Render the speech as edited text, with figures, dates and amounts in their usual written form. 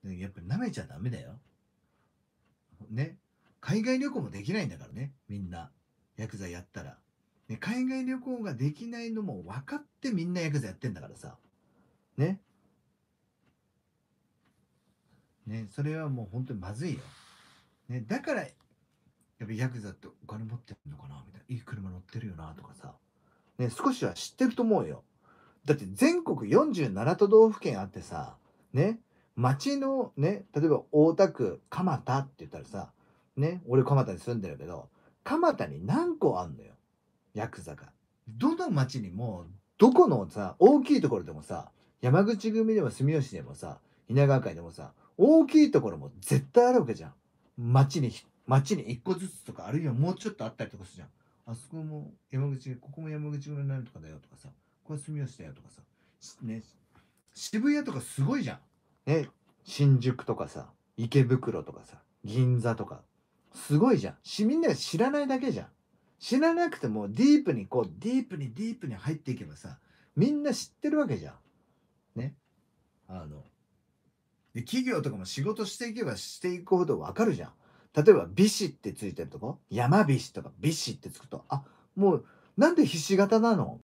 やっぱ舐めちゃダメだよ。ね。海外旅行もできないんだからね、みんな。ヤクザやったら。ね、海外旅行ができないのも分かってみんなヤクザやってんだからさ。ね。ね、それはもう本当にまずいよ。ね、だから、やっぱヤクザってお金持ってるのかなみたいな。いい車乗ってるよなとかさ。ね、少しは知ってると思うよ。だって全国47都道府県あってさ、ね、町のね、例えば大田区蒲田って言ったらさ、ね、俺蒲田に住んでるけど、蒲田に何個あんのよ、ヤクザが。どの町にも、どこのさ、大きいところでもさ、山口組でも住吉でもさ、稲川会でもさ、大きいところも絶対あるわけじゃん。町に一個ずつとか、あるいはもうちょっとあったりとかするじゃん。あそこも山口、ここも山口組のなんとかだよとかさ、これ住吉だよとかさ、ね、渋谷とかすごいじゃん。ね、新宿とかさ、池袋とかさ、銀座とか。すごいじゃん。みんなが知らないだけじゃん。知らなくてもディープにディープにディープに入っていけばさ、みんな知ってるわけじゃん。ね。で、企業とかも仕事していけばしていくほどわかるじゃん。例えば、美師ってついてるとこ山菱とか美師ってつくと、あ、もう、なんでひし形なの